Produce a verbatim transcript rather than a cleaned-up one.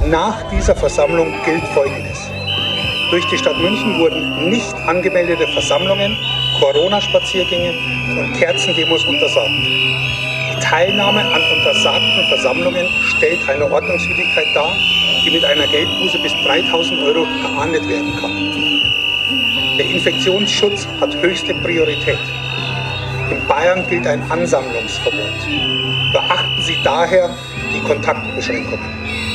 Nach dieser Versammlung gilt Folgendes. Durch die Stadt München wurden nicht angemeldete Versammlungen, Corona-Spaziergänge und Kerzendemos untersagt. Die Teilnahme an untersagten Versammlungen stellt eine Ordnungswidrigkeit dar, die mit einer Geldbuße bis dreitausend Euro geahndet werden kann. Der Infektionsschutz hat höchste Priorität. In Bayern gilt ein Ansammlungsverbot. Beachten Sie daher die Kontaktbeschränkungen.